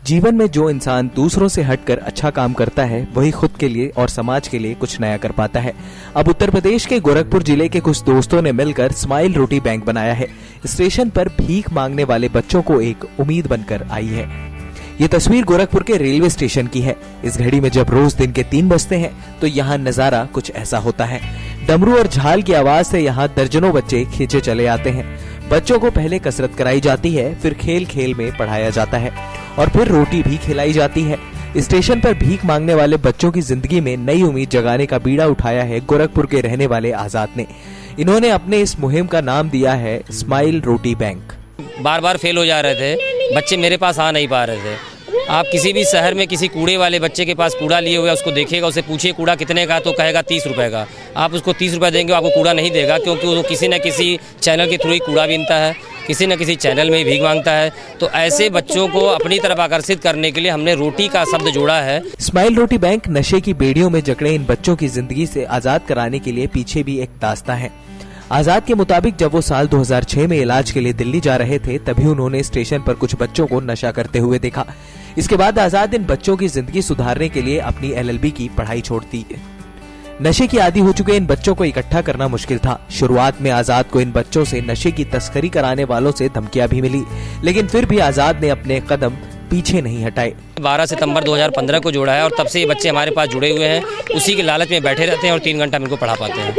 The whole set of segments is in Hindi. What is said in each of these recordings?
जीवन में जो इंसान दूसरों से हटकर अच्छा काम करता है वही खुद के लिए और समाज के लिए कुछ नया कर पाता है। अब उत्तर प्रदेश के गोरखपुर जिले के कुछ दोस्तों ने मिलकर स्माइल रोटी बैंक बनाया है। स्टेशन पर भीख मांगने वाले बच्चों को एक उम्मीद बनकर आई है। ये तस्वीर गोरखपुर के रेलवे स्टेशन की है। इस घड़ी में जब रोज दिन के 3 बजते हैं तो यहाँ नजारा कुछ ऐसा होता है। डमरू और झाल की आवाज से यहाँ दर्जनों बच्चे खींचे चले आते हैं। बच्चों को पहले कसरत कराई जाती है, फिर खेल खेल में पढ़ाया जाता है और फिर रोटी भी खिलाई जाती है। स्टेशन पर भीख मांगने वाले बच्चों की जिंदगी में नई उम्मीद जगाने का बीड़ा उठाया है गोरखपुर के रहने वाले आजाद ने। इन्होंने अपने इस मुहिम का नाम दिया है स्माइल रोटी बैंक। बार बार फेल हो जा रहे थे बच्चे, मेरे पास आ नहीं पा रहे थे। आप किसी भी शहर में किसी कूड़े वाले बच्चे के पास कूड़ा लिए हुए उसको देखिएगा, उसे पूछिए कूड़ा कितने का, तो कहेगा 30 रुपए का। आप उसको 30 रुपए देंगे, आपको कूड़ा नहीं देगा, क्योंकि वो किसी न किसी चैनल के थ्रू ही कूड़ा बीनता है, किसी न किसी चैनल में ही भीख मांगता है। तो ऐसे बच्चों को अपनी तरफ आकर्षित करने के लिए हमने रोटी का शब्द जोड़ा है। स्माइल रोटी बैंक नशे की बेड़ियों में जकड़े इन बच्चों की जिंदगी से आजाद कराने के लिए पीछे भी एक दास्तां है। आजाद के मुताबिक जब वो साल 2006 में इलाज के लिए दिल्ली जा रहे थे तभी उन्होंने स्टेशन पर कुछ बच्चों को नशा करते हुए देखा। इसके बाद आजाद इन बच्चों की जिंदगी सुधारने के लिए अपनी LLB की पढ़ाई छोड़ दी। नशे की आदी हो चुके इन बच्चों को इकट्ठा करना मुश्किल था। शुरुआत में आजाद को इन बच्चों से नशे की तस्करी कराने वालों से धमकियां भी मिली, लेकिन फिर भी आजाद ने अपने कदम पीछे नहीं हटाए। 12 सितंबर 2015 को जोड़ा है और तब से ये बच्चे हमारे पास जुड़े हुए हैं। उसी के लालच में बैठे रहते हैं और 3 घंटा इनको पढ़ा पाते हैं।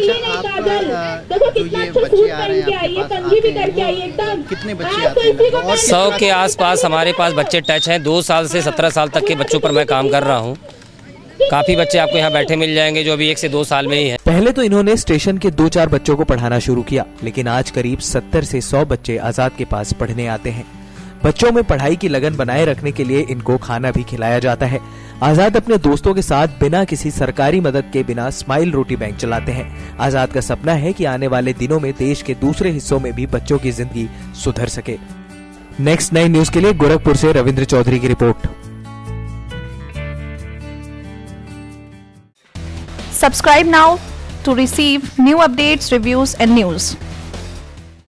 जो ये बच्चे आ रहे हैं आपके पास आते हैं, कितने बच्चे आते हैं? 100 के आसपास हमारे पास बच्चे टच हैं। 2 साल से 17 साल तक के बच्चों पर मैं काम कर रहा हूँ। काफी बच्चे आपको यहाँ बैठे मिल जाएंगे जो अभी 1 से 2 साल में ही हैं। पहले तो इन्होंने स्टेशन के 2-4 बच्चों को पढ़ाना शुरू किया, लेकिन आज करीब 70 से 100 बच्चे आजाद के पास पढ़ने आते हैं। बच्चों में पढ़ाई की लगन बनाए रखने के लिए इनको खाना भी खिलाया जाता है। आजाद अपने दोस्तों के साथ बिना किसी सरकारी मदद के बिना स्माइल रोटी बैंक चलाते हैं। आजाद का सपना है कि आने वाले दिनों में देश के दूसरे हिस्सों में भी बच्चों की जिंदगी सुधर सके। नेक्स्ट 9 न्यूज के लिए गोरखपुर से रविंद्र चौधरी की report. Subscribe now to receive new updates, reviews and news.